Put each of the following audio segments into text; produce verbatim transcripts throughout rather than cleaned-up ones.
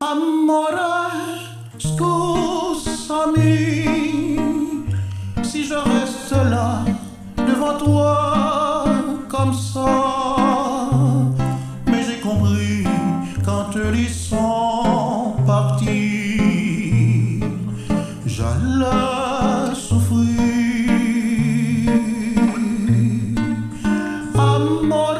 Amore, scusami, si je reste là devant toi comme ça. Mais j'ai compris quand ils sont partis, j'allais souffrir. Amore,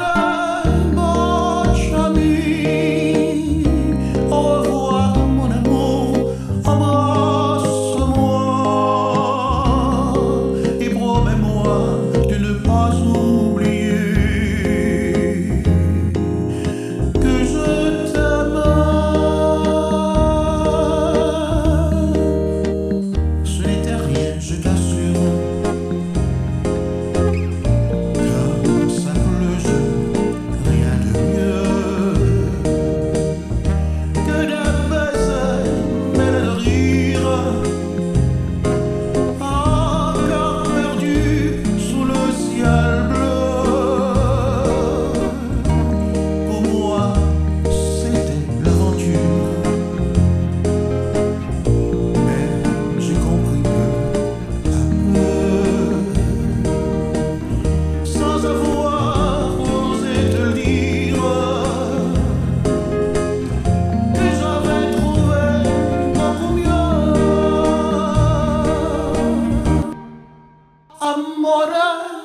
Amore,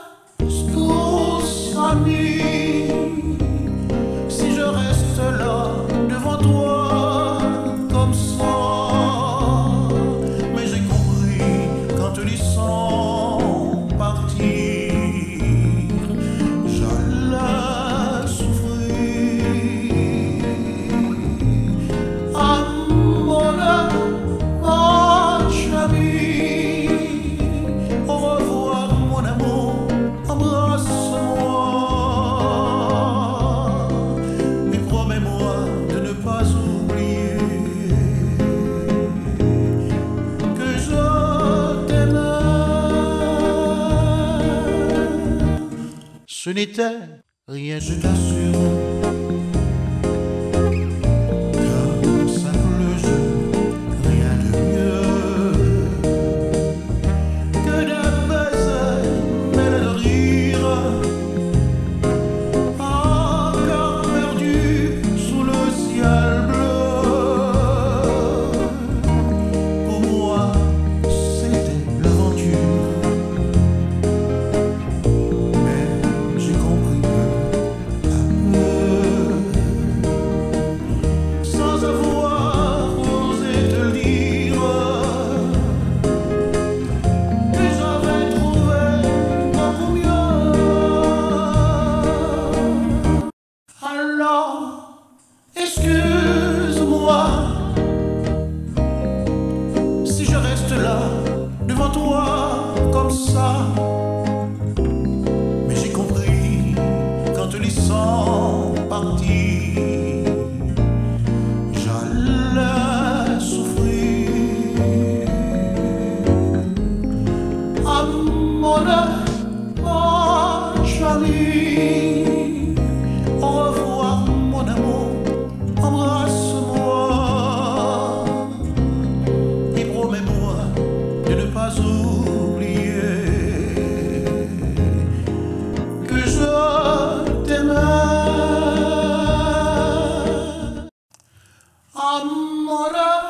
scusami, si je reste là devant toi comme ça. Mais j'ai compris quand ils sont partis, j'allais souffrir. Amore, mon ami, ce n'était rien, je t'assure, qu'un simple jeu, rien de mieux que d'un baiser mêlé de rire, encore perdu sous le ciel bleu. Pour moi, c'était l'aventure. Excuse-moi si je reste là devant toi comme ça. Mais j'ai compris quand ils sont partis, j'allais souffrir. Amore, mon ami, au revoir mon amour. Embrasse-moi et promets-moi de ne pas oublier que je t'aimais. Amore.